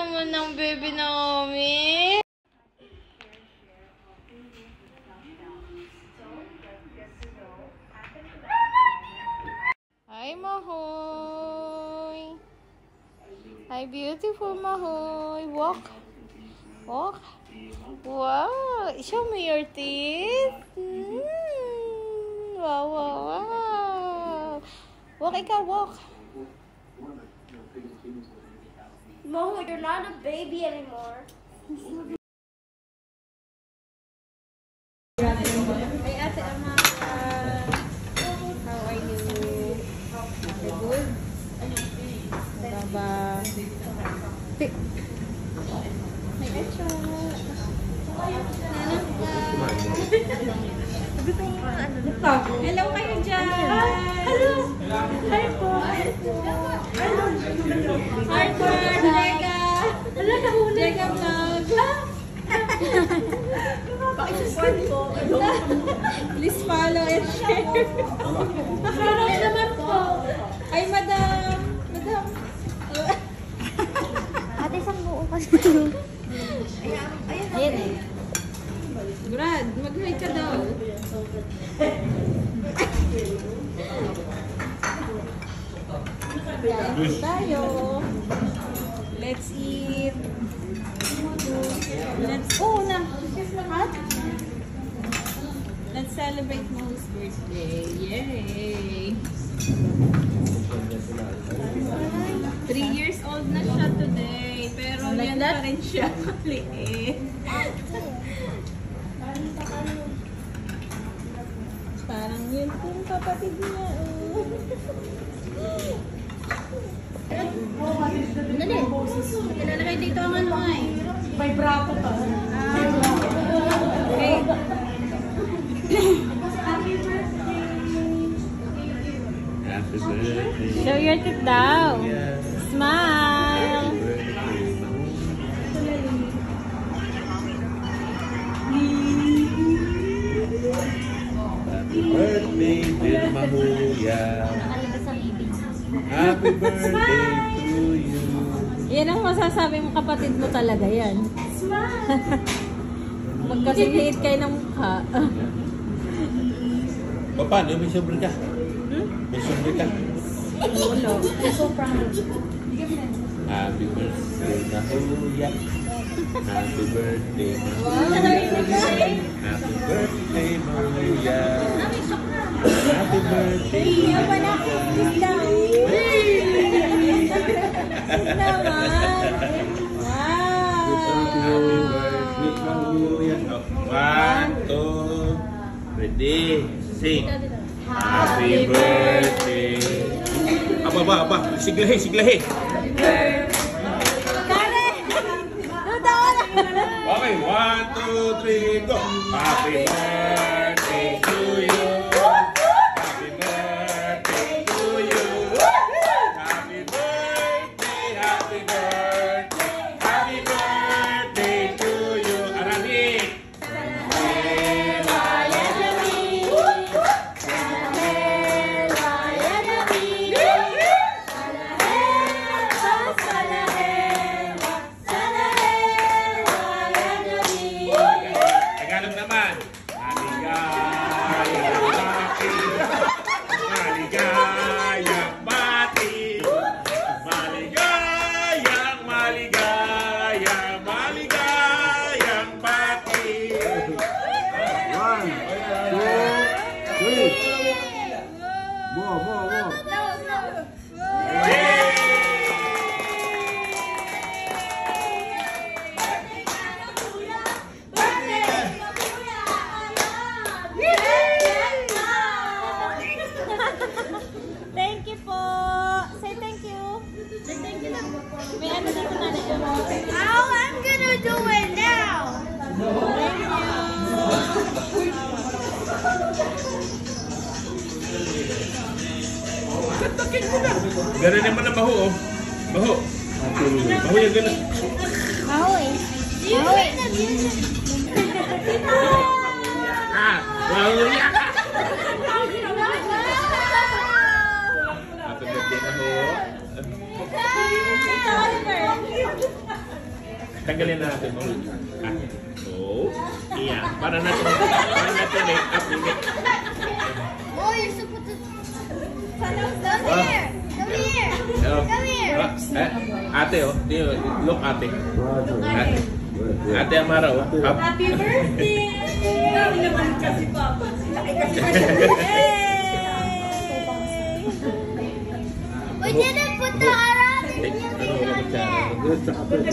naman ng baby namin. Hi, Mahoy. Hi, beautiful Mahoy. Walk. Walk. Wow. Show me your teeth. Wow, wow, wow. Walk, ikaw, walk. Mo, you're not a baby anymore. Hey, Ate Amanda. How are you? Okay, good? Baba. Hey, Echa. Hello kayo dyan. Hello. Hi po. Hello. Hi po. Jega. Hello, nahuli. Jega vlog. Pakisupport po. Please follow and share. Nakarap naman po. Ay, madam. Madam. Ate, isang buo kasi ito. Ayan eh. Brad, mag-hi ka daw. Kain tayo. Let's eat. Let's celebrate Mo's birthday. Yay! 3 years old na siya today. Pero yan pa rin siya. Liit. Parang yun yung kapatid niya. Dali. Ilalagay dito ang ano ay. May brato pa. Okay. Happy birthday. Show your teeth daw. Smile. Happy birthday, dear Mahuya. Happy birthday to you. Yan ang masasabi mo, kapatid mo talaga yan. Magkasing liit kayo ng mukha. O paano? May sobre ka? May sobre ka? Wala. Happy birthday, Mahuya. Happy birthday, Mahuya. Happy birthday, Mahuya. Happy birthday. Iya pa na. Naman. Happy birthday, Mahuya. 1, 2, ready, sing. Happy birthday. Apa? Siglahe. Okay, 1, 2, 3, go. Happy birthday to you. Happy birthday to you. Happy birthday, happy birthday. Happy birthday to you. Arani. Tagalog naman. Maligayang bati. Maligayang bati. 1, 2, 3. More. Thank you po. Say thank you. Say thank you lang. May ano na ito na. Oh, I'm gonna do it now. Thank you. Gano'n naman ang baho, oh. Baho. Baho yan gano'n. Ahoy. Baho yan. Happy birthday, Maho. Tanggalin na natin. Oh. Iyan. Para natin make up. Oh, you're supposed to... Come here! Come here! Come here! Ate, oh. Look, ate. Roger. Ate Amara, oh. Up. Happy birthday! Dami naman kasi Papa. Laki kasi We didn't put the Arab in Ano, yet.